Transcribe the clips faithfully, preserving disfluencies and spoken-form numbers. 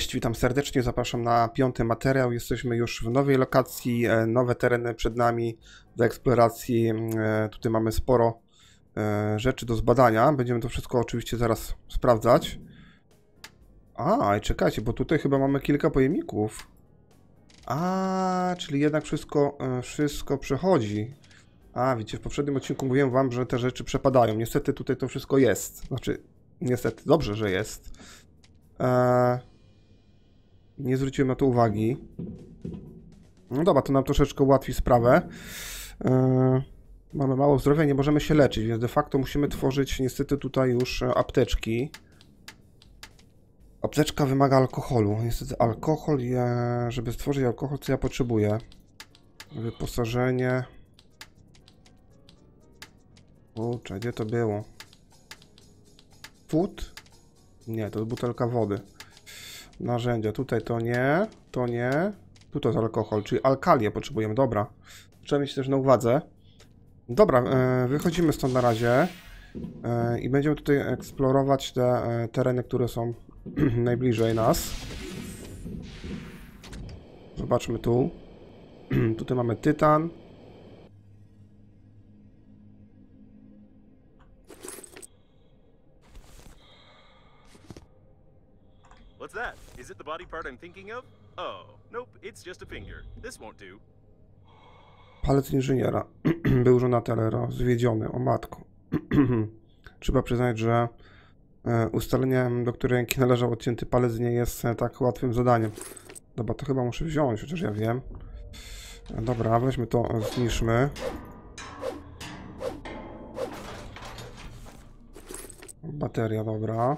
Cześć, witam serdecznie, zapraszam na piąty materiał. Jesteśmy już w nowej lokacji, nowe tereny przed nami do eksploracji. Tutaj mamy sporo rzeczy do zbadania. Będziemy to wszystko oczywiście zaraz sprawdzać. A, i czekajcie, bo tutaj chyba mamy kilka pojemników. A, czyli jednak wszystko, wszystko przechodzi. A, widzicie, w poprzednim odcinku mówiłem wam, że te rzeczy przepadają. Niestety tutaj to wszystko jest. Znaczy, niestety, dobrze, że jest. Eee... Nie zwróciłem na to uwagi. No dobra, to nam troszeczkę ułatwi sprawę. Yy, mamy mało zdrowia, nie możemy się leczyć, więc de facto musimy tworzyć niestety tutaj już apteczki. Apteczka wymaga alkoholu. Niestety alkohol, je, żeby stworzyć alkohol, co ja potrzebuję? Wyposażenie. Kurczę, gdzie to było? Food? Nie, to jest butelka wody. Narzędzia, tutaj to nie, to nie, tu to jest alkohol, czyli alkalię potrzebujemy, dobra. Trzeba mieć też na uwadze. Dobra, e, wychodzimy stąd na razie e, i będziemy tutaj eksplorować te e, tereny, które są najbliżej nas. Zobaczmy tu. Tutaj mamy tytan. What's that? Is it the body part I'm thinking of? Oh, nope, it's just a finger. This won't do. Palec inżyniera. Był żonatelero, zwiedziony, o matko. Trzeba przyznać, że ustalenie, do której ręki należał odcięty palec, nie jest tak łatwym zadaniem. Dobra, to chyba muszę wziąć, chociaż ja wiem. Dobra, weźmy to, zniszczmy. Bateria, dobra.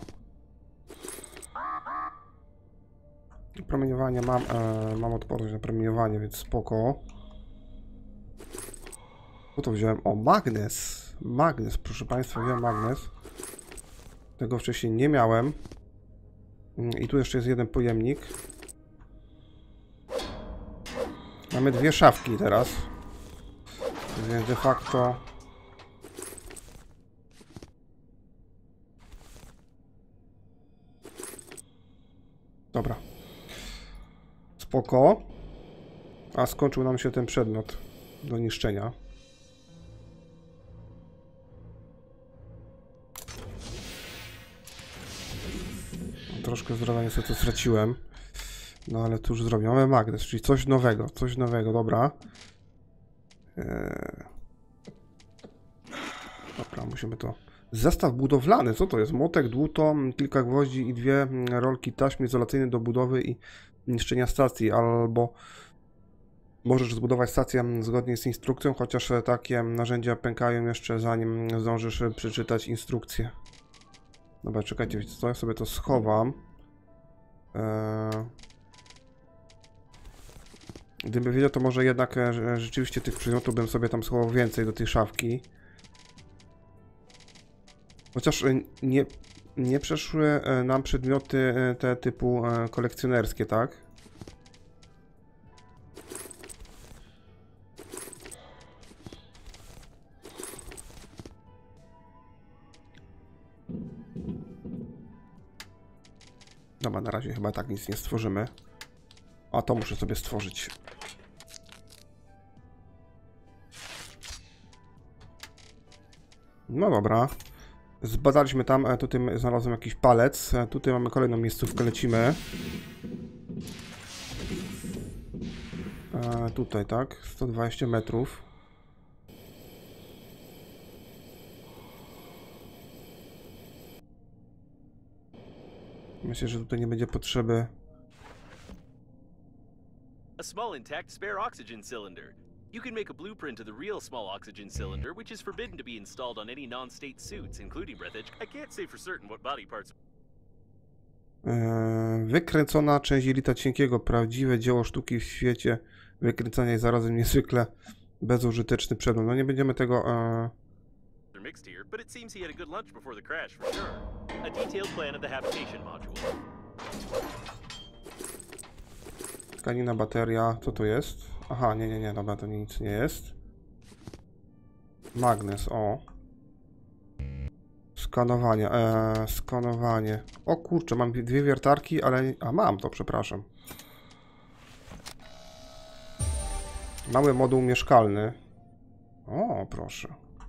Promieniowanie mam, e, mam odporność na promieniowanie, więc spoko. Co to wziąłem? O, magnes. Magnes, proszę Państwa, wziąłem magnes. Tego wcześniej nie miałem. I tu jeszcze jest jeden pojemnik. Mamy dwie szafki teraz. Więc de facto... Dobra. Spoko. A skończył nam się ten przedmiot do niszczenia. Troszkę zdrowia niestety straciłem. No ale tu już zrobię. Mamy magnes, czyli coś nowego. Coś nowego, dobra. Eee... Dobra, musimy to... Zestaw budowlany, co to jest? Młotek, dłuto, kilka gwoździ i dwie rolki taśmy izolacyjnej do budowy i niszczenia stacji, albo możesz zbudować stację zgodnie z instrukcją, chociaż takie narzędzia pękają jeszcze zanim zdążysz przeczytać instrukcję. Dobra, czekajcie, wiecie co, ja sobie to schowam. Eee... Gdybym wiedział, to może jednak rzeczywiście tych przedmiotów bym sobie tam schował więcej do tej szafki. Chociaż nie, nie przeszły nam przedmioty te typu kolekcjonerskie, tak? Dobra, na razie chyba tak nic nie stworzymy. A to muszę sobie stworzyć. No dobra. Zbadaliśmy tam, tutaj znalazłem jakiś palec. Tutaj mamy kolejną miejscówkę, lecimy. E, tutaj, tak? sto dwadzieścia metrów. Myślę, że tutaj nie będzie potrzeby. A small intact spare oxygen cylinder. You can make a blueprint of the real small oxygen cylinder, which is forbidden to be installed on any non-state suits, including breathage. I can't say for certain what body parts. Eee, wykręcona część jelita cienkiego. Prawdziwe dzieło sztuki w świecie wykręcania i zarazem niezwykle bezużyteczny przedmiot. No nie będziemy tego... Eee... Mixed here, but it seems he had a good lunch before the crash, for sure. A detailed plan of the habitation module. Tkanina, bateria, co to jest? Aha, nie, nie, nie, dobra, to nic nie jest. Magnes, o. Skanowanie, eee, skanowanie. O kurczę, mam dwie wiertarki, ale... A, mam to, przepraszam. Mały moduł mieszkalny. O, proszę.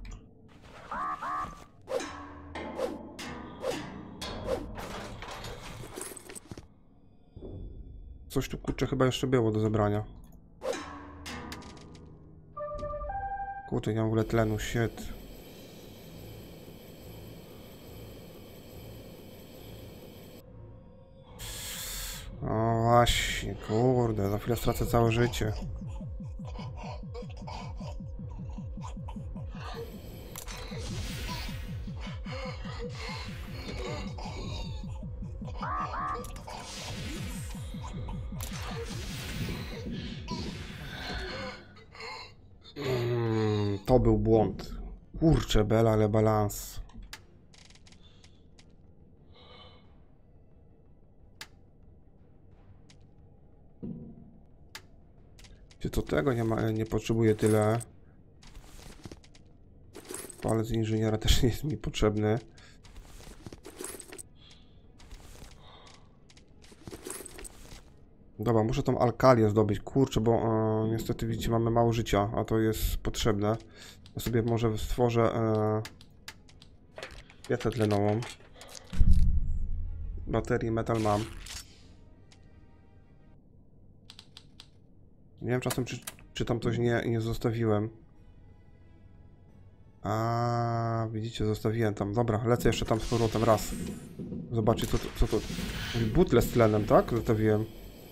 Coś tu, kurczę, chyba jeszcze było do zebrania. Kurczę, nie mam w ogóle tlenu, shit. O właśnie, kurde, za chwilę stracę całe życie. Mm, to był błąd. Kurczę, bela, ale balans. Czy to tego nie ma, nie potrzebuję tyle. Palec inżyniera też nie jest mi potrzebny. Dobra, muszę tą alkalię zdobyć. Kurczę, bo e, niestety widzicie, mamy mało życia, a to jest potrzebne. Ja sobie może stworzę e, piecę tlenową. Baterii metal mam. Nie wiem czasem, czy, czy tam coś nie, nie zostawiłem. A widzicie, zostawiłem tam. Dobra, lecę jeszcze tam z powrotem raz. Zobaczcie, co to... Co to... Butle z tlenem, tak? Zostawiłem.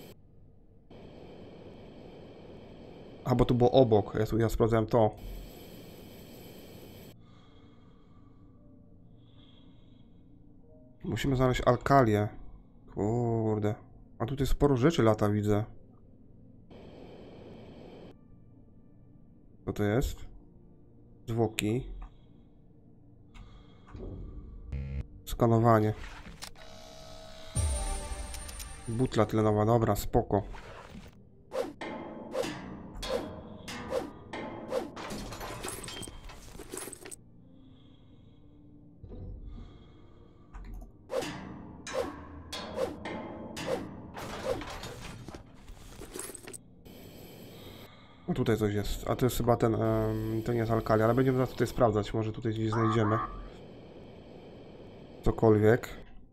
A, bo tu było obok. Ja, tu, ja sprawdzałem to. Musimy znaleźć alkalię. Kurde. A tutaj sporo rzeczy lata, widzę. Co to jest? Zwłoki. Skanowanie. Butla tlenowa, dobra, spoko. No tutaj coś jest, a to jest chyba ten, um, to nie jest alkali, ale będziemy zaraz tutaj sprawdzać, może tutaj gdzieś znajdziemy cokolwiek.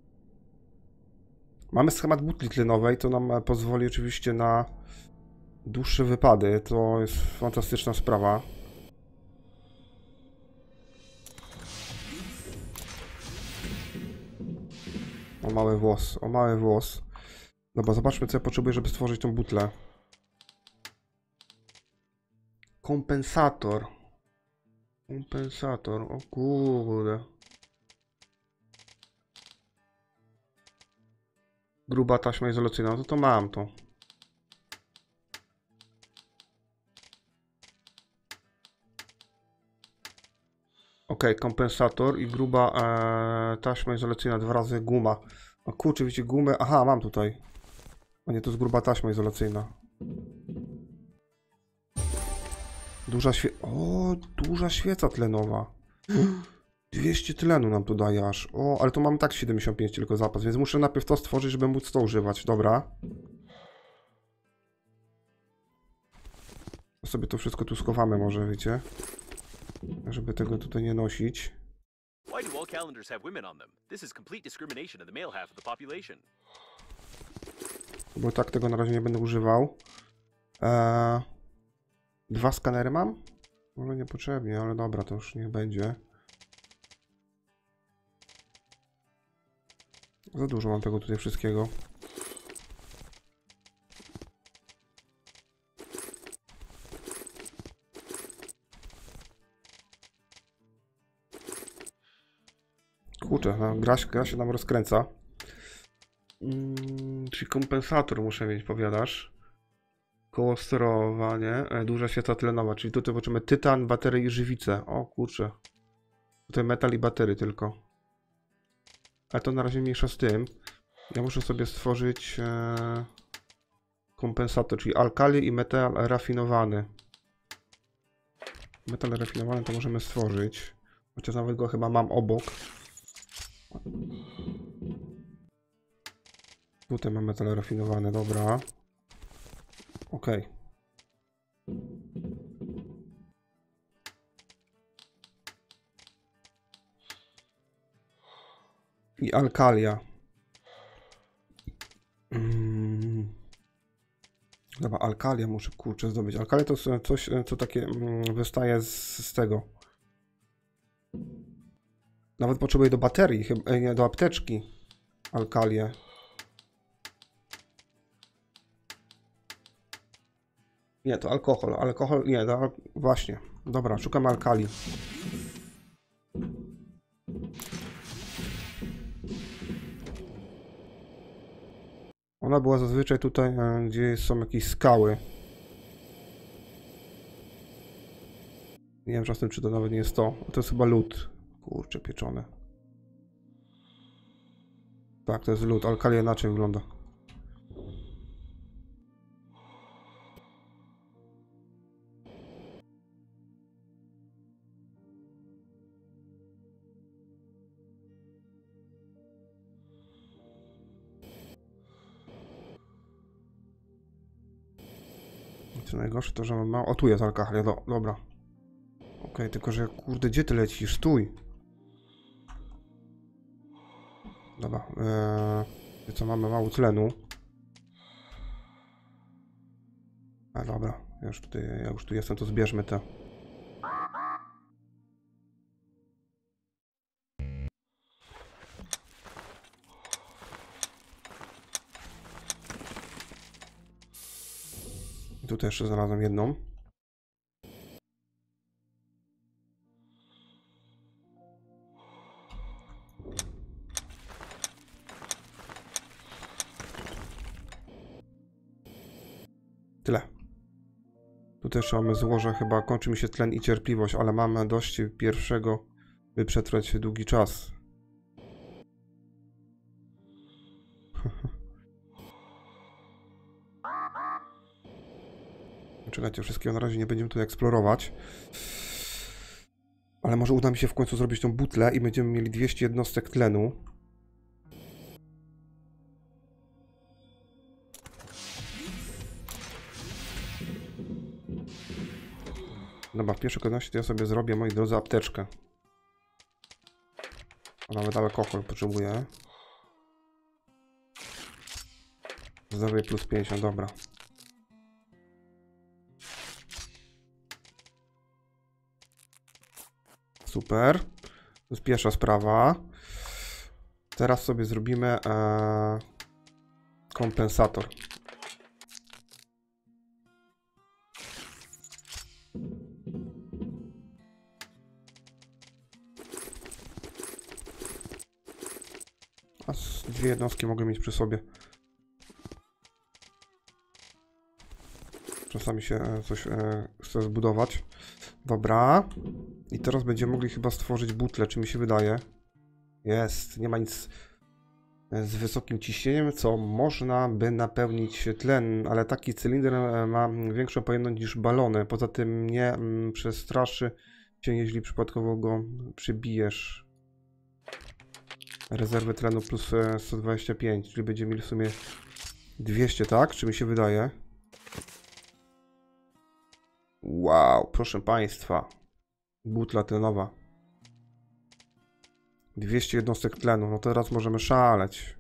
Mamy schemat butli tlenowej, to nam pozwoli oczywiście na dłuższe wypady, to jest fantastyczna sprawa. O mały włos, o mały włos. Dobra, zobaczmy, co ja potrzebuję, żeby stworzyć tą butlę. Kompensator. Kompensator, o kurde. Gruba taśma izolacyjna, no to to mam to. Ok, kompensator i gruba e, taśma izolacyjna, dwa razy guma. O kurczę, widzicie gumę? Aha, mam tutaj. A nie, to jest gruba taśma izolacyjna. Duża świe... O, duża świeca tlenowa. dwieście tlenu nam tu daje aż. O, ale to mam tak siedemdziesiąt pięć tylko zapas, więc muszę najpierw to stworzyć, żeby móc to używać. Dobra. To sobie to wszystko tu schowamy może, wiecie. Żeby tego tutaj nie nosić. Why do all calendars have women on them? This is complete discrimination of the male half of the population. Bo tak tego na razie nie będę używał. Eee, dwa skanery mam? Może niepotrzebnie, ale dobra, to już niech będzie. Za dużo mam tego tutaj wszystkiego. Kurczę, no, gra, gra się nam rozkręca. Hmm, czyli kompensator muszę mieć, powiadasz. Koło sterowanie, e, duża świeca tlenowa, czyli tutaj zobaczymy tytan, baterie i żywice. O kurczę. Tutaj metal i baterie tylko. Ale to na razie mniejsza z tym. Ja muszę sobie stworzyć e, kompensator, czyli alkali i metal rafinowany. Metal rafinowany to możemy stworzyć. Chociaż nawet go chyba mam obok. Tutaj mamy metale rafinowane, dobra. Okej. I alkalia. Mm. Dobra, alkalia muszę kurczę zdobyć. Alkalia to jest coś, co takie mm, wystaje z, z tego. Nawet potrzebuję do baterii, chyba nie, do apteczki. Alkalię. Nie, to alkohol. Alkohol, nie, to, właśnie. Dobra, szukamy alkali. Ona była zazwyczaj tutaj, gdzie są jakieś skały. Nie wiem czasem, czy to nawet nie jest to. To jest chyba lód. Kurczę, pieczone. Tak, to jest lód. Alkalia inaczej wygląda. Co najgorsze to, że mam mało... O, tu jest alkalia, do, dobra. Okej, okay, tylko że kurde, gdzie ty lecisz? Stój! Dobra, eee, co, mamy mało tlenu. A dobra, ja już tutaj, ja już tu jestem, to zbierzmy te. I tutaj jeszcze znalazłem jedną. Tyle. Tu też mamy złoże, chyba kończy mi się tlen i cierpliwość, ale mamy dość pierwszego, by przetrwać długi czas. Czekajcie, wszystkiego na razie nie będziemy tu eksplorować. Ale może uda mi się w końcu zrobić tą butlę i będziemy mieli dwieście jednostek tlenu. Dobra, w pierwszej kolejności to ja sobie zrobię, moi drodzy, apteczkę. A nawet alkohol potrzebuję. Zdrowie plus pięćdziesiąt, dobra. Super. To jest pierwsza sprawa. Teraz sobie zrobimy e, kompensator. A dwie jednostki mogę mieć przy sobie. Czasami się coś e, chce zbudować. Dobra. I teraz będziemy mogli chyba stworzyć butlę, czy mi się wydaje. Jest. Nie ma nic z wysokim ciśnieniem, co można by napełnić tlen, ale taki cylinder ma większą pojemność niż balony. Poza tym nie mm, przestraszy cię, jeśli przypadkowo go przybijesz. Rezerwy tlenu plus sto dwadzieścia pięć, czyli będziemy mieli w sumie dwieście, tak? Czy mi się wydaje? Wow, proszę Państwa. Butla tlenowa. dwieście jednostek tlenu. No teraz możemy szaleć.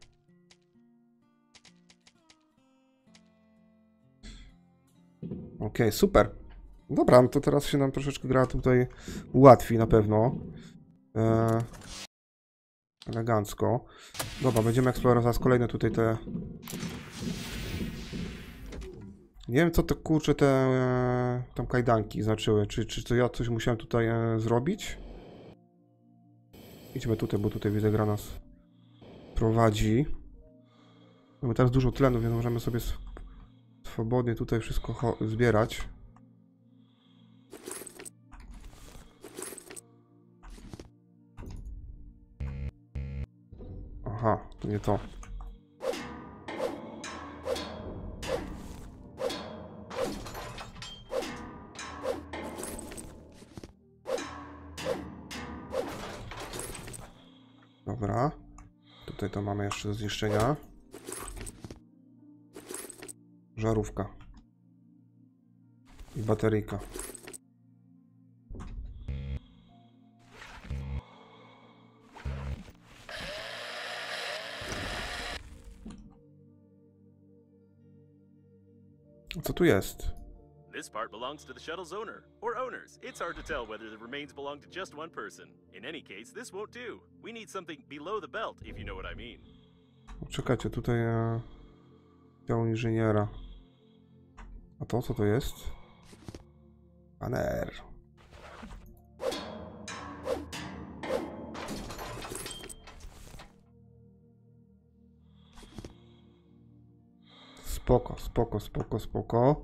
Okej, okay, super. Dobra, no to teraz się nam troszeczkę gra tutaj ułatwi na pewno. Eee, elegancko. Dobra, będziemy eksplorować kolejne tutaj te... Nie wiem, co te kurcze te e, tam kajdanki znaczyły. Czy, czy to ja coś musiałem tutaj e, zrobić? Idźmy tutaj, bo tutaj widzę, gra nas prowadzi. Mamy teraz dużo tlenu, więc możemy sobie swobodnie tutaj wszystko zbierać. Aha, to nie to. Dobra. tutaj to mamy jeszcze do zniszczenia? Żarówka. I bateryjka. Co tu jest? This part belongs to the shuttle's owner, or owners. It's hard to tell whether the remains belong to just one person. In any case, this won't do. We need something below the belt, if you know what I mean. Czekajcie, tutaj e, dział inżyniera. A to co to jest? Baner. Spoko, spoko, spoko, spoko.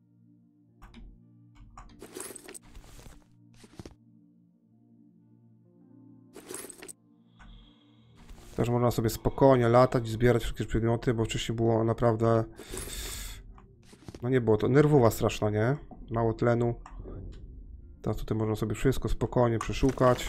Też można sobie spokojnie latać i zbierać wszystkie przedmioty, bo wcześniej było naprawdę... No nie było to, nerwowa straszna, nie? Mało tlenu. Teraz tutaj można sobie wszystko spokojnie przeszukać.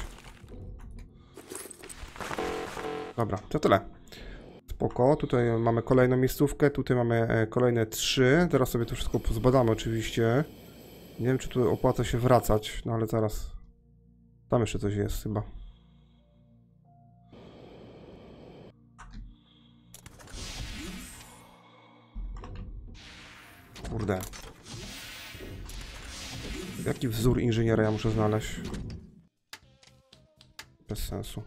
Dobra, to tyle. Spoko, tutaj mamy kolejną miejscówkę, tutaj mamy kolejne trzy. Teraz sobie to wszystko pozbadamy oczywiście. Nie wiem, czy tu opłaca się wracać, no ale zaraz. Tam jeszcze coś jest chyba. Kurde. Jaki wzór inżyniera ja muszę znaleźć? Bez sensu.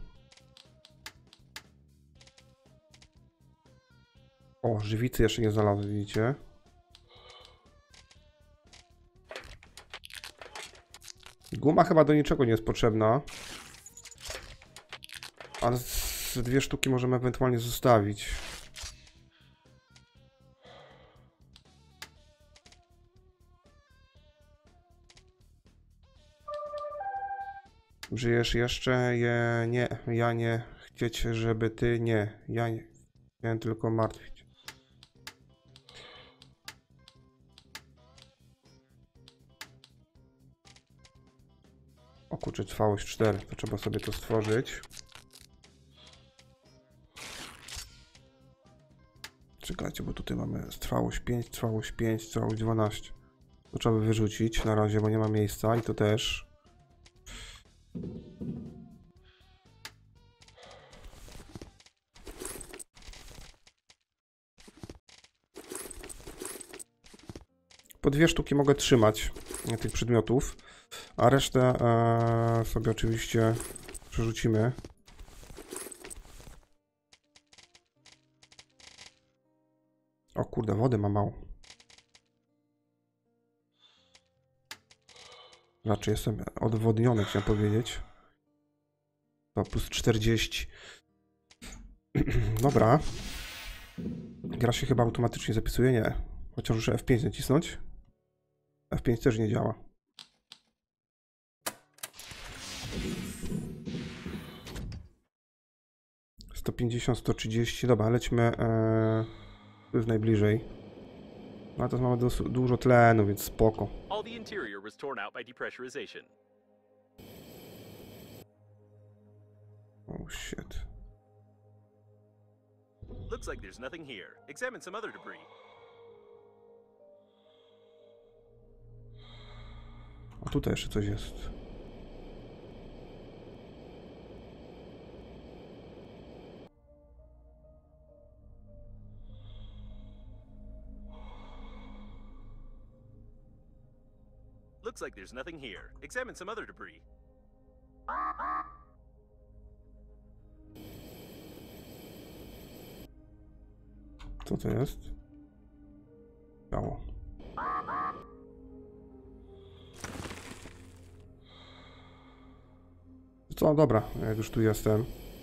O, żywicy jeszcze nie znalazłem, widzicie? Guma chyba do niczego nie jest potrzebna. Ale z dwie sztuki możemy ewentualnie zostawić. Żyjesz jeszcze? Je, nie, ja nie chcieć, żeby ty nie. Ja nie. Chciałem tylko martwić. O kurczę, trwałość cztery. To trzeba sobie to stworzyć. Czekajcie, bo tutaj mamy trwałość pięć, trwałość pięć, trwałość dwanaście. To trzeba by wyrzucić na razie, bo nie ma miejsca i to też. Po dwie sztuki mogę trzymać tych przedmiotów, a resztę e, sobie oczywiście przerzucimy. O kurde, wody ma mało. Raczej jestem odwodniony, chciałem powiedzieć. To plus czterdzieści. Dobra. Gra się chyba automatycznie zapisuje? Nie. Chociaż muszę F pięć nacisnąć. F pięć też nie działa. sto pięćdziesiąt, sto trzydzieści. Dobra, lećmy. E, tu jest najbliżej. No a teraz mamy dos, dużo tlenu, więc spoko. All the interior was torn out by depressurization. Oh shit. Looks like there's nothing here. Examine some other debris. A tutaj jeszcze coś jest. Looks like there's nothing here. Examine some other debris. Co to jest? Ciało. Co? Dobra, jak już tu jestem.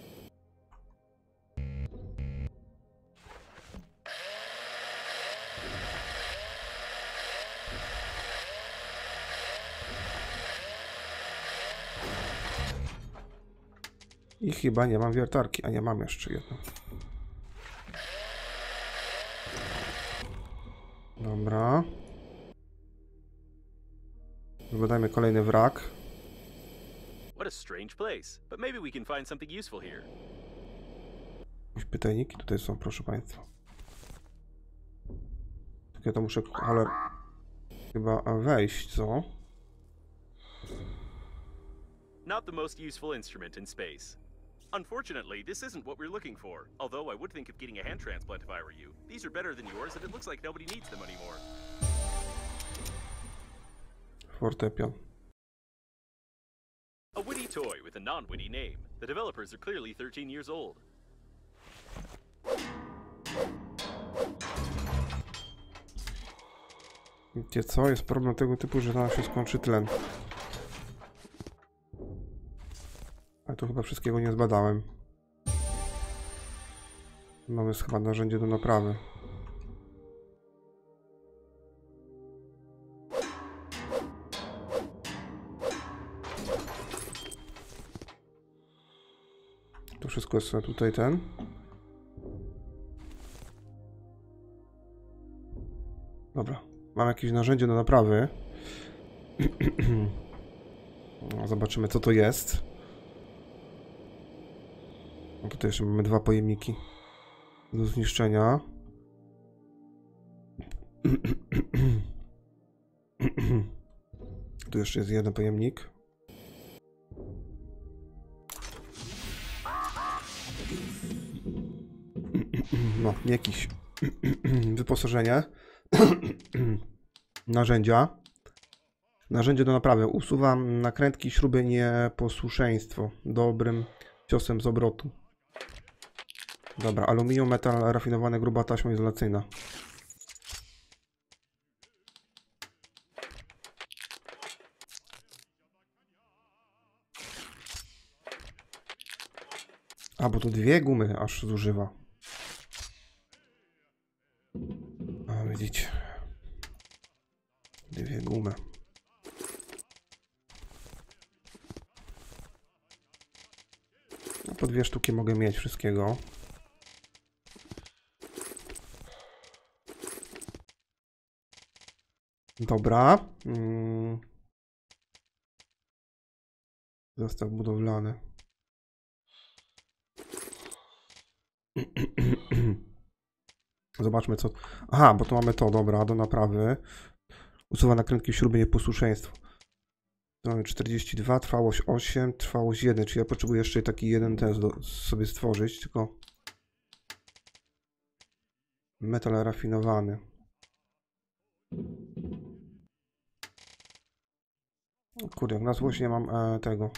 I chyba nie mam wiertarki, a nie mam jeszcze jedną. Dobra. Zbadajmy kolejny wrak. What a strange place, but maybe we can find something useful here. Jakieś pytajniki tutaj są, proszę państwa. Tak ja to muszę, ale chyba wejść, co? Not the most useful instrument in space. Unfortunately, this isn't what we're looking for, although I would think of getting a hand transplant if I were you. These are better than yours, and it looks like nobody needs them anymore. Fortepian. A witty toy with a non-witty name. The developers are clearly thirteen years old. Wiecie co? Jest problem tego typu, że nam się skończy tlen. Ale to chyba wszystkiego nie zbadałem. Mamy chyba narzędzie do naprawy. To wszystko jest tutaj ten. Dobra. Mam jakieś narzędzie do naprawy. No, zobaczymy, co to jest. No tutaj jeszcze mamy dwa pojemniki do zniszczenia. Tu jeszcze jest jeden pojemnik. No, jakieś wyposażenie. Narzędzia. Narzędzie do naprawy. Usuwam nakrętki, śruby, nieposłuszeństwo. Dobrym ciosem z obrotu. Dobra, aluminium, metal rafinowany, gruba taśma izolacyjna. A, bo tu dwie gumy aż zużywa. A, widzicie. Dwie gumy. No, po dwie sztuki mogę mieć wszystkiego. Dobra. Hmm. Zestaw budowlany. Zobaczmy co... Aha, bo tu mamy to, dobra, do naprawy. Usuwa nakrętki, śruby, nieposłuszeństwo. Tu mamy czterdzieści dwa, trwałość osiem, trwałość jeden, czyli ja potrzebuję jeszcze taki jeden test do, sobie stworzyć, tylko... Metal rafinowany. Kurde, na złość nie mam e, tego.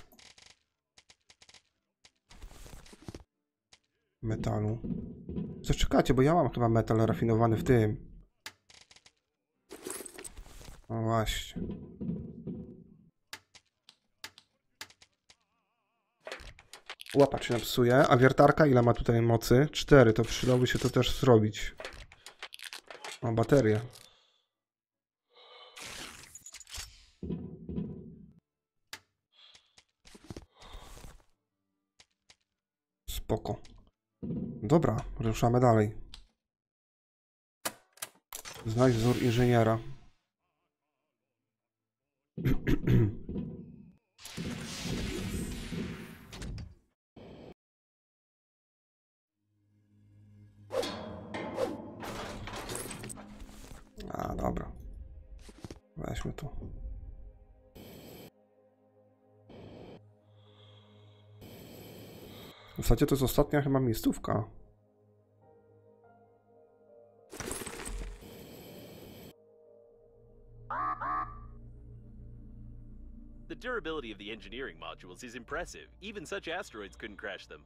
Metalu. Zaczekajcie, bo ja mam chyba metal rafinowany w tym. No właśnie. Łapacz się napsuje. A wiertarka ile ma tutaj mocy? cztery. To przydałoby się to też zrobić. O, baterie. Spoko. Dobra, ruszamy dalej. Znajdź wzór inżyniera. A, dobra. Weźmy to. W zasadzie to jest ostatnia chyba miejscówka. The durability of the engineering modules is impressive. Even such asteroids couldn't crash them.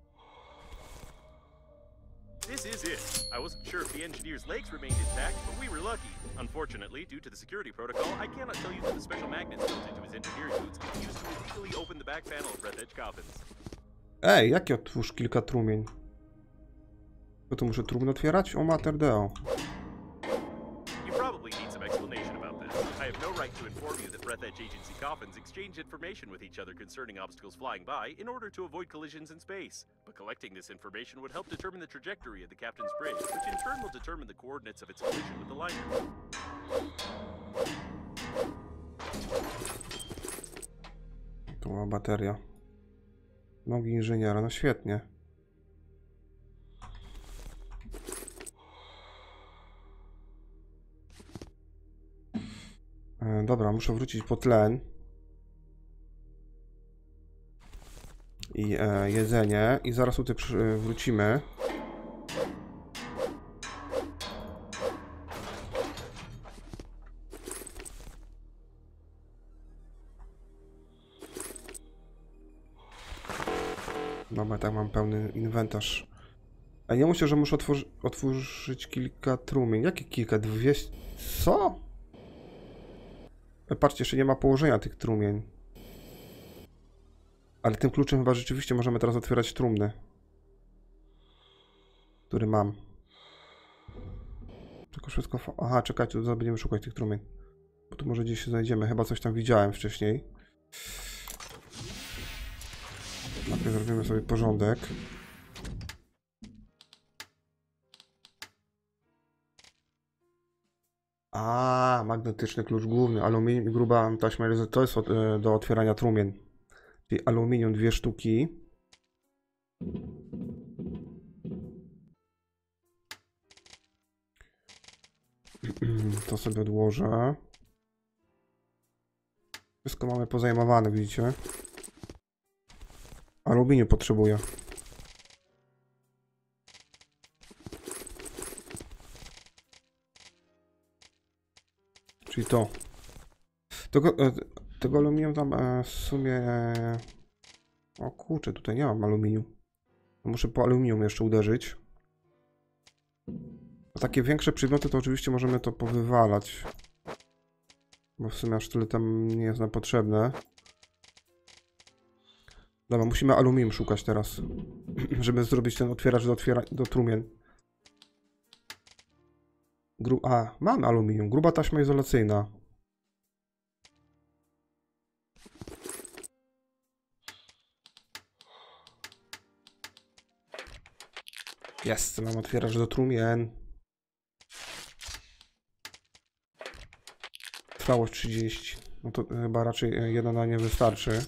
This is it. I wasn't sure if the engineer's legs remained intact, but we were lucky. Unfortunately, due to the security protocol, I cannot tell you that the special magnets built into his engineering boots can be used to illegally open the back panel of Breath Edge coffins. Ej, jakie otwórz kilka trumień? To tu muszę trumny otwierać? O mater deo. You probably need some explanation about this. I have no right to inform you that Breath Edge Agency coffins exchange information with each other concerning obstacles flying by in order to avoid collisions in space. But collecting this information would help determine the trajectory of the captain's bridge, which in turn will determine the coordinates of its collision with the liner. Tu ma bateria. Nogi inżyniera, no świetnie. E, dobra, muszę wrócić po tlen. I e, jedzenie. I zaraz tutaj przy, wrócimy. Dobra, tak mam pełny inwentarz. A nie myślę, że muszę otworzy otworzyć kilka trumien. Jakie kilka? Dwieście? Co? E, patrzcie, jeszcze nie ma położenia tych trumień. Ale tym kluczem chyba rzeczywiście możemy teraz otwierać trumny. Który mam. Tylko wszystko... Aha, czekajcie, to będziemy szukać tych trumień. Bo tu może gdzieś się znajdziemy. Chyba coś tam widziałem wcześniej. Najpierw zrobimy sobie porządek. A, magnetyczny klucz główny, aluminium i gruba taśma, to jest od, do otwierania trumien. Czyli aluminium dwie sztuki. To sobie odłożę. Wszystko mamy pozajmowane, widzicie? Aluminium potrzebuję. Czyli to. Tego, tego aluminium tam w sumie... O kurczę, tutaj nie mam aluminium. Muszę po aluminium jeszcze uderzyć. A takie większe przedmioty to oczywiście możemy to powywalać. Bo w sumie aż tyle tam nie jest nam potrzebne. Dobra, musimy aluminium szukać teraz. Żeby zrobić ten otwieracz do, otwiera do trumien. Gru A, mamy aluminium. Gruba taśma izolacyjna. Jest, mam otwieracz do trumien. Trwałość trzydzieści. No to chyba raczej jedna na nie wystarczy.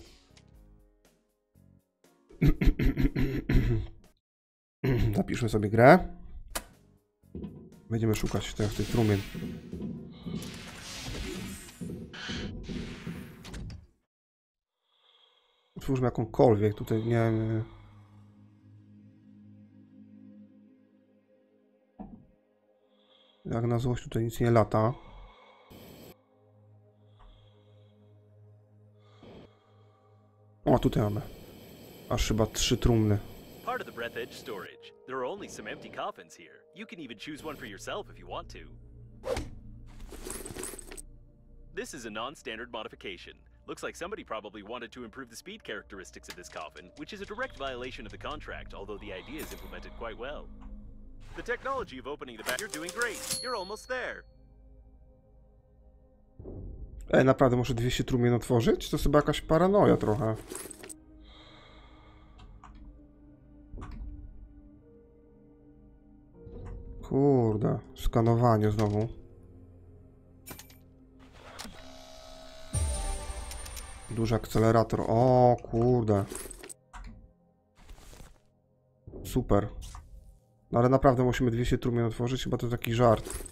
Zapiszmy sobie grę. Będziemy szukać teraz tych trumien. Otwórzmy jakąkolwiek. Tutaj nie wiem. Jak na złość tutaj nic nie lata. O, tutaj mamy. Aż chyba trzy trumny. Part of the Breath Edge storage. There are only some empty coffins here. You can even choose one for yourself if you want to. This is a non-standard modification. Looks like somebody probably wanted to improve the speed characteristics of this coffin, which is a direct violation of the contract, although the idea is implemented quite well. The technology of opening the back... You're doing great. You're almost there. Ej, naprawdę muszę dwieście trumien otworzyć? To jest chyba jakaś paranoja trochę. Kurde, skanowanie znowu. Duży akcelerator. O, kurde. Super. No ale naprawdę musimy dwieście trumien otworzyć, chyba to taki żart.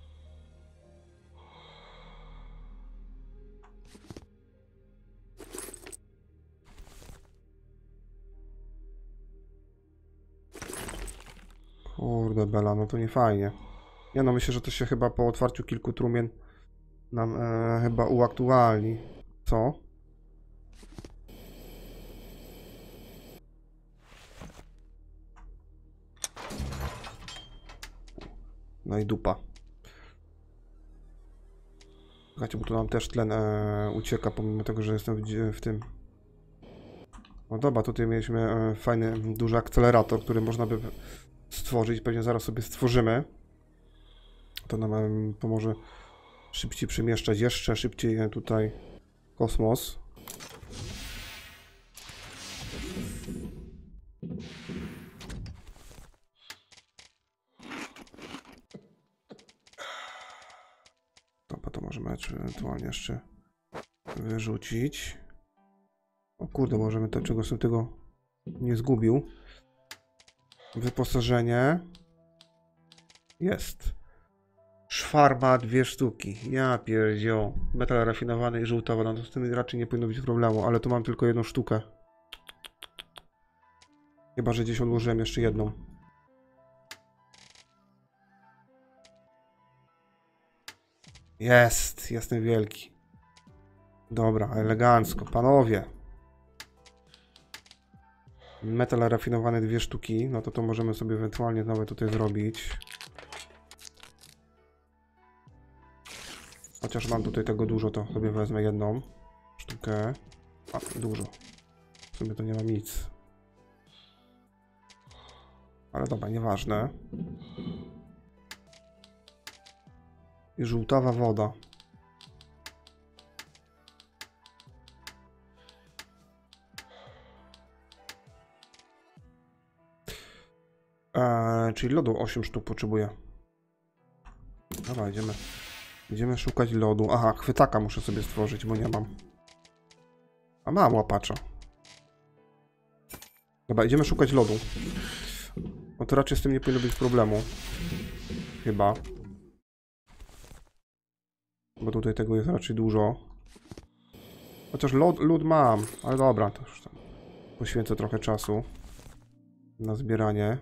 Kurde bela, no to nie fajnie. Ja no myślę, że to się chyba po otwarciu kilku trumien nam e, chyba uaktualni. Co? No i dupa. Słuchajcie, bo tu nam też tlen e, ucieka, pomimo tego, że jestem w, w tym. No dobra, tutaj mieliśmy e, fajny, duży akcelerator, który można by stworzyć. Pewnie zaraz sobie stworzymy. To nam e, pomoże szybciej przemieszczać jeszcze szybciej e, tutaj kosmos. Dobra, to możemy ewentualnie jeszcze wyrzucić. O kurde, możemy to, czego sobie tego nie zgubił. Wyposażenie. Jest. Szwarma dwie sztuki. Ja pierdzią. Metal rafinowany i żółtowy. No to z tym raczej nie powinno być problemu, ale tu mam tylko jedną sztukę. Chyba że gdzieś odłożyłem jeszcze jedną. Jest, jestem wielki. Dobra, elegancko. Panowie. Metal rafinowany dwie sztuki. No to to możemy sobie ewentualnie nawet tutaj zrobić. Chociaż mam tutaj tego dużo, to sobie wezmę jedną sztukę. A, dużo. W sumie to nie mam nic. Ale dobra, nieważne. I żółtawa woda. Eee, czyli lodu osiem sztuk potrzebuję. Dobra, idziemy. Idziemy szukać lodu. Aha, chwytaka muszę sobie stworzyć, bo nie mam. A mam łapacza. Dobra, idziemy szukać lodu. No to raczej z tym nie powinno być problemu. Chyba. Bo tutaj tego jest raczej dużo. Chociaż lód, lód mam. Ale dobra, to już tam poświęcę trochę czasu na zbieranie.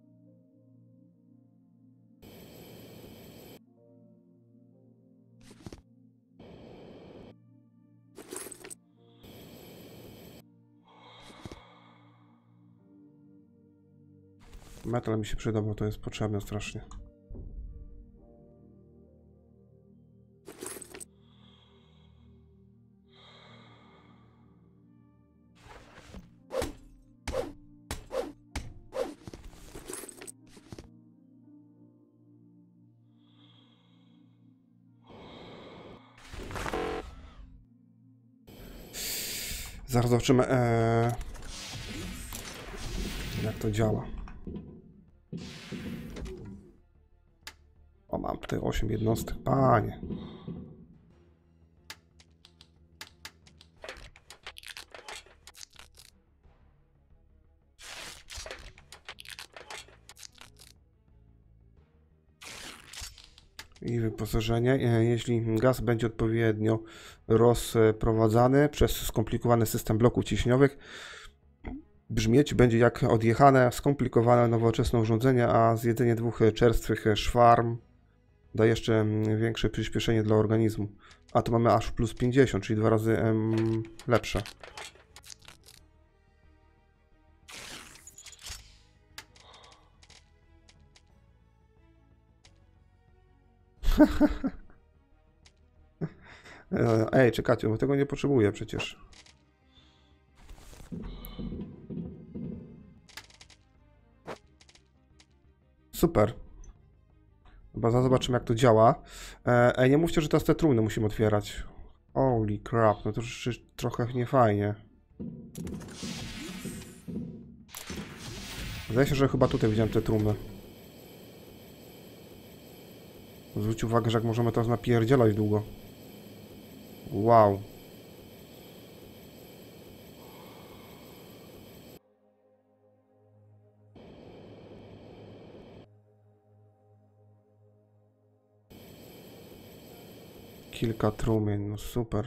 Metal mi się przyda, bo to jest potrzebne strasznie. Zaraz zobaczymy, ee, jak to działa. O, mam tutaj osiem jednostek, panie. I wyposażenie. Jeśli gaz będzie odpowiednio rozprowadzany przez skomplikowany system bloków ciśniowych, brzmieć będzie jak odjechane, skomplikowane, nowoczesne urządzenie, a zjedzenie dwóch czerstwych szwarm da jeszcze większe przyspieszenie dla organizmu. A tu mamy aż plus pięćdziesiąt, czyli dwa razy em, lepsze. Ej, czekajcie, bo tego nie potrzebuję przecież. Super. Chyba zaraz zobaczymy, jak to działa. Ej, nie mówcie, że teraz te trumny musimy otwierać. Holy crap, no to już trochę niefajnie. Zdaje się, że chyba tutaj widziałem te trumny. Zwróć uwagę, że jak możemy teraz napierdzielać długo. Wow. Kilka trumien, no super.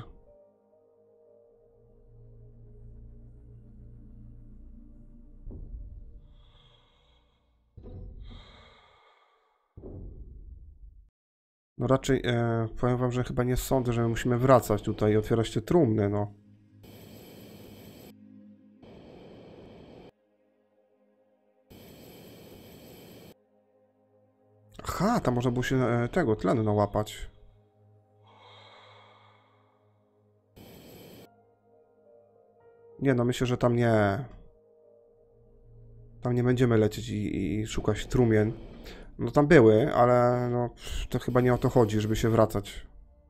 No raczej e, powiem wam, że chyba nie sądzę, że musimy wracać tutaj i otwierać te trumny, no. Aha, tam można było się e, tego tlenu nałapać. Nie, no myślę, że tam nie. Tam nie będziemy lecieć i, i szukać trumien. No tam były, ale no to chyba nie o to chodzi, żeby się wracać.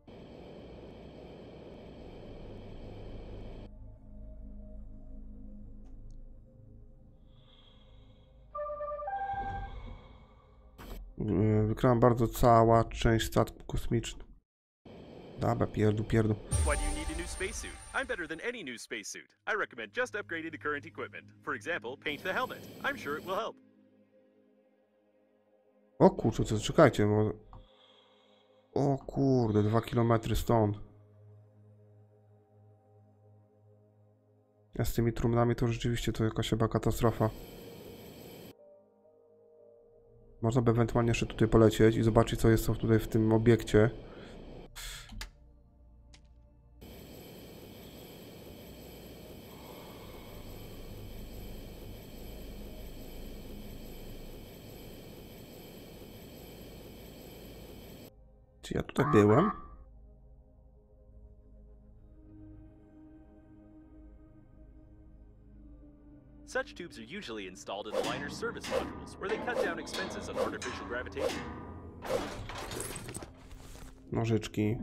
Wykryłam bardzo cała część statku kosmicznego. Dobra, pierdu, pierdu. Why do you need a new spacesuit? I'm better than any new spacesuit. I recommend just upgrading the current equipment. For example, paint the helmet. I'm sure it will help. O kurczę, co, czekajcie, bo... O kurde, dwa kilometry stąd. A z tymi trumnami to rzeczywiście to jakaś chyba katastrofa. Można by ewentualnie jeszcze tutaj polecieć i zobaczyć, co jest tutaj w tym obiekcie. Czy ja tutaj byłem? Such tubes are usually installed in the liner's service modules, where they cut down expenses on artificial gravitation. Nożyczki.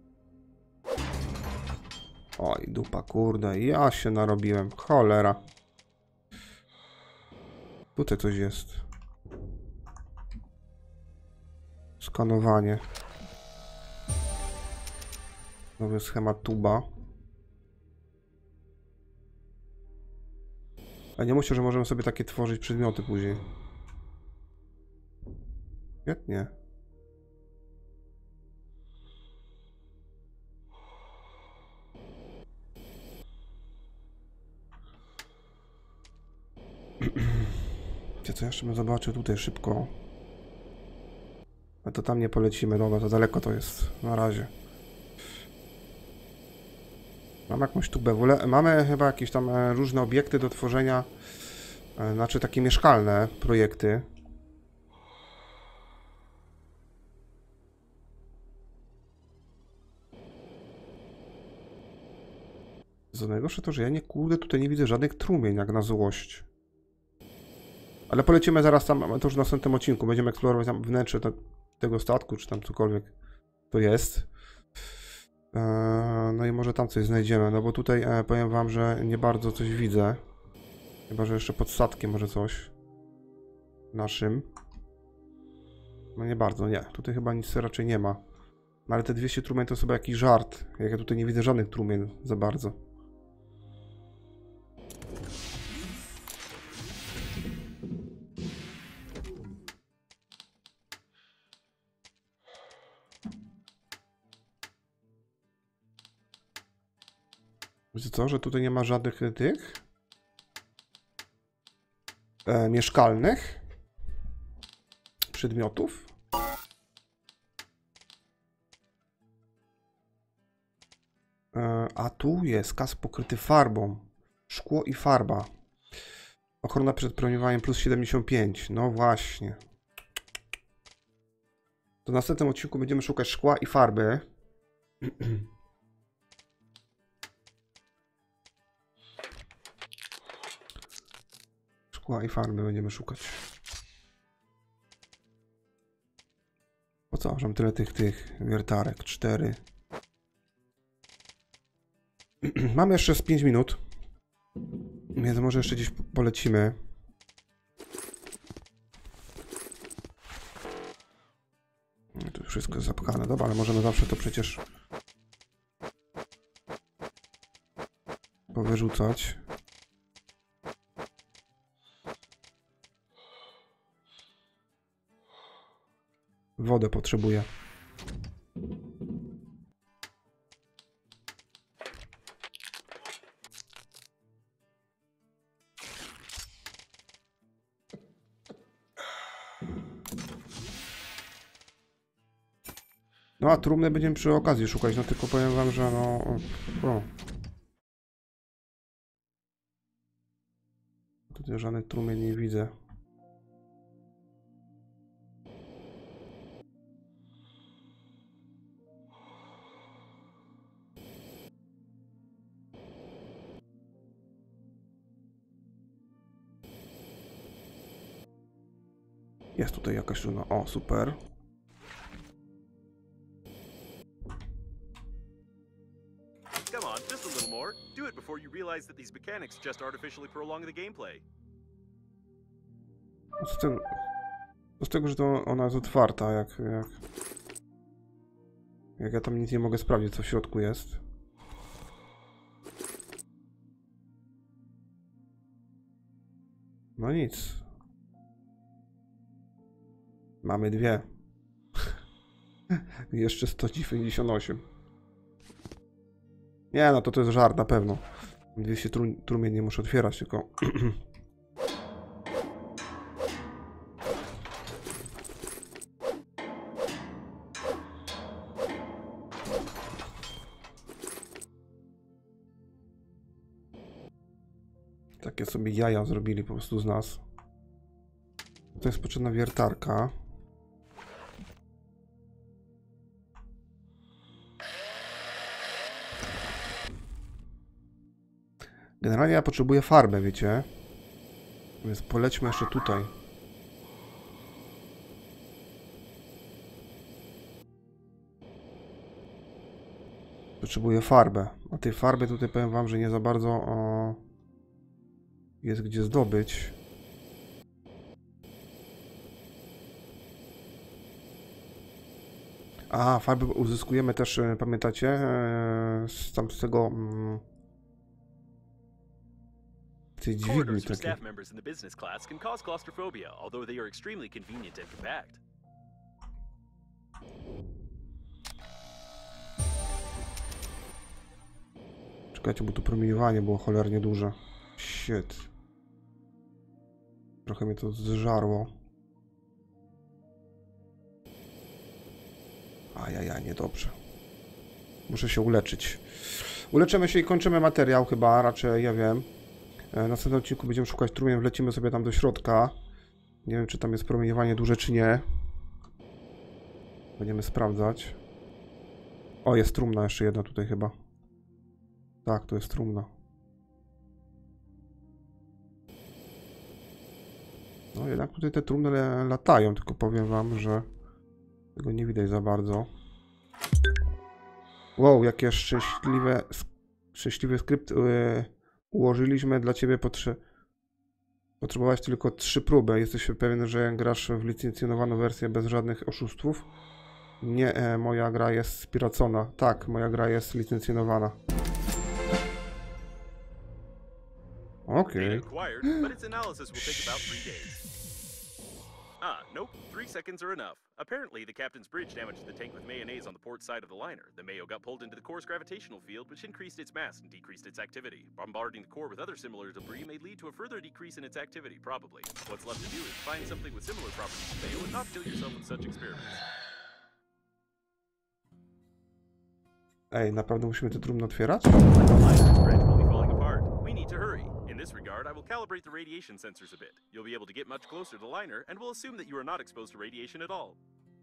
Oj, dupa, kurde, ja się narobiłem. Cholera. Tutaj coś jest. Skanowanie. Nowy schemat tuba. A nie myślę, że możemy sobie takie tworzyć przedmioty później. Świetnie. Gdzie co jeszcze bym zobaczył tutaj szybko. A to tam nie polecimy, dobra, to daleko to jest. Na razie. Mamy jakąś tubę. W ogóle mamy chyba jakieś tam e, różne obiekty do tworzenia. E, znaczy takie mieszkalne projekty. Co najgorsze to, że ja nie kurde tutaj nie widzę żadnych trumień jak na złość. Ale polecimy zaraz tam, to już w następnym odcinku. Będziemy eksplorować tam wnętrze te, tego statku, czy tam cokolwiek to jest. No i może tam coś znajdziemy, no bo tutaj e, powiem wam, że nie bardzo coś widzę. Chyba, że jeszcze pod statkiem może coś naszym. No nie bardzo, nie. Tutaj chyba nic raczej nie ma. No ale te dwieście trumien to chyba jakiś żart. Jak ja tutaj nie widzę żadnych trumien za bardzo. Wiecie co, że tutaj nie ma żadnych tych e, mieszkalnych przedmiotów. E, a tu jest kas pokryty farbą. Szkło i farba. Ochrona przed promieniowaniem plus siedemdziesiąt pięć. No właśnie. To w następnym odcinku będziemy szukać szkła i farby. Szkła i farby będziemy szukać. Po co? Mam tyle tych, tych wiertarek. Cztery. Mamy jeszcze z pięć minut. Więc może jeszcze gdzieś polecimy. Tu wszystko jest zapchane. Dobra, ale możemy zawsze to przecież powyrzucać. Wodę potrzebuję. No a trumny będziemy przy okazji szukać, no tylko powiem wam, że no... O. Tutaj żadnych trumien nie widzę. Jest tutaj jakaś runa. O, super. Come on, just a little more. Do it before you realize that these mechanics just artificially prolong the gameplay. Z tego, z tego, że to ona jest otwarta, jak, jak... Jak ja tam nic nie mogę sprawdzić, co w środku jest. No nic. Mamy dwie. Jeszcze sto dziewięćdziesiąt osiem. Nie, no to to jest żart na pewno. dwieście trum trumien nie muszę otwierać, tylko... Takie sobie jaja zrobili po prostu z nas. To jest potrzebna wiertarka. Generalnie ja potrzebuję farbę, wiecie? Więc polećmy jeszcze tutaj. Potrzebuję farbę. A tej farby tutaj powiem wam, że nie za bardzo o, jest gdzie zdobyć. A, farby uzyskujemy też, pamiętacie? Z tam z tego... Mm, tej dźwigni Corridors for takiej. staff members in the business class can cause claustrophobia, although they are extremely convenient and compact. Czekajcie, bo tu promieniowanie było cholernie duże. Shit. Trochę mnie to zżarło. Ajajaj, niedobrze. Muszę się uleczyć. Uleczymy się i kończymy materiał chyba, raczej, ja wiem. W następnym odcinku będziemy szukać trumien, wlecimy sobie tam do środka. Nie wiem, czy tam jest promieniowanie duże, czy nie. Będziemy sprawdzać. O, jest trumna jeszcze jedna tutaj chyba. Tak, to jest trumna. No jednak tutaj te trumny latają, tylko powiem wam, że tego nie widać za bardzo. Wow, jakie szczęśliwe, szczęśliwy skrypt yy, ułożyliśmy dla ciebie. Potrze Potrzebowałeś tylko trzy próby. Jesteś pewien, że grasz w licencjonowaną wersję bez żadnych oszustwów? Nie, e, moja gra jest spiracona. Tak, moja gra jest licencjonowana. Okej. Ah, nope. Three seconds are enough. Apparently, the captain's bridge damaged the tank with mayonnaise on the port side of the liner. The mayo got pulled into the core's gravitational field, which increased its mass and decreased its activity. Bombarding the core with other similar debris may lead to a further decrease in its activity, probably. What's left to do is find something with similar properties to mayo and not kill yourself with such experiments. Ej, naprawdę musimy te trumny otwierać? We need to hurry. In this regard, I will calibrate the radiation sensors a bit. You'll be able to get much closer to the liner, and we'll assume that you are not exposed to radiation at all.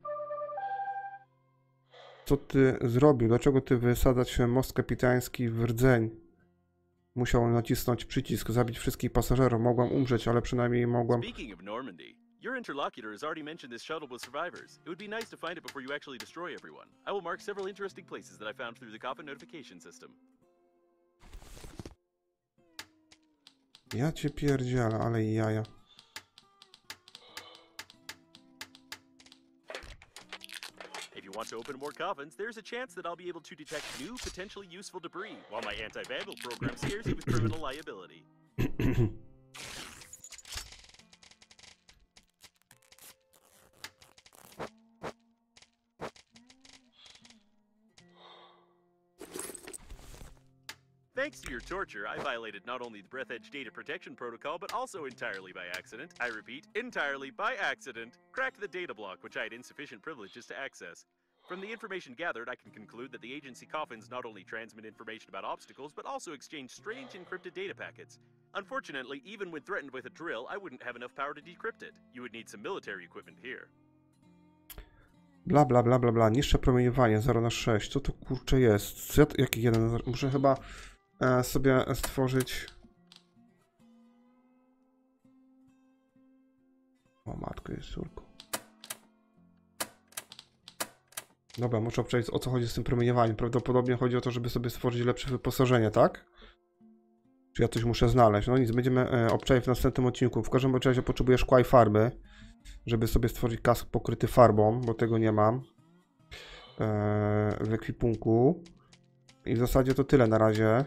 Co ty zrobił? Dlaczego ty wysadzać most kapitański w rdzeń? Musiał nacisnąć przycisk, zabić wszystkich pasażerów. Mogłam umrzeć, ale przynajmniej mogłam... Speaking of Normandy, your interlocutor has already mentioned this shuttle with survivors. It would be nice to find it before you actually destroy everyone. I will mark several interesting places that I found through the coffin notification system. Ja cię pierdzielę, ale i jaja. If you want to open more coffins, there's a chance that I'll be able to detect new, potentially useful debris, while my anti-vandal program scares you with criminal liability. Thanks to your torture, I violated not only the Breath Edge data protection protocol, but also entirely by accident. I repeat, entirely by accident. Cracked the data block, which I had insufficient privileges to access. From the information gathered, I can conclude that the agency coffins not only transmit information about obstacles, but also exchange strange encrypted data packets. Unfortunately, even when threatened with a drill, I wouldn't have enough power to decrypt it. You would need some military equipment here. Bla, bla, bla, bla, bla. Niższe promieniowanie zero na sześć. Co to kurczę jest? Co ja, jaki jeden? Muszę chyba e, sobie stworzyć... O matko, jest córko. Dobra, muszę obczaić, o co chodzi z tym promieniowaniem. Prawdopodobnie chodzi o to, żeby sobie stworzyć lepsze wyposażenie, tak? Czy ja coś muszę znaleźć? No nic, będziemy e, obczaić w następnym odcinku. W każdym razie potrzebuję szkła i farby, żeby sobie stworzyć kask pokryty farbą, bo tego nie mam e, w ekwipunku. I w zasadzie to tyle na razie.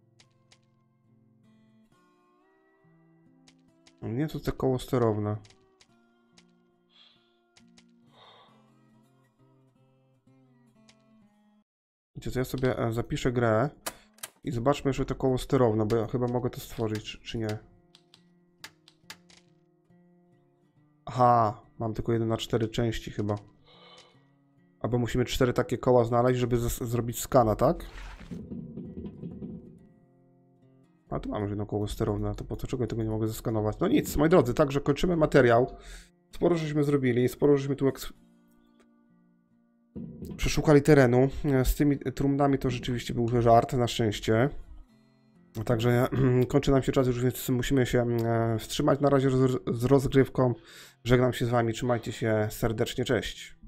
Nie, to te koło sterowne. Wiecie co, ja sobie e, zapiszę grę i zobaczmy jeszcze to koło sterowne, bo ja chyba mogę to stworzyć, czy, czy nie. Aha, mam tylko jeden na cztery części chyba. Albo musimy cztery takie koła znaleźć, żeby zrobić skana, tak? A tu mam już jedno koło sterowne, to po co czego ja tego nie mogę zeskanować? No nic, moi drodzy, także kończymy materiał. Sporo żeśmy zrobili, sporo żeśmy tu eks... przeszukali terenu. Z tymi trumnami to rzeczywiście był żart, na szczęście. Także kończy nam się czas już, więc musimy się wstrzymać na razie z rozgrywką. Żegnam się z wami, trzymajcie się serdecznie, cześć.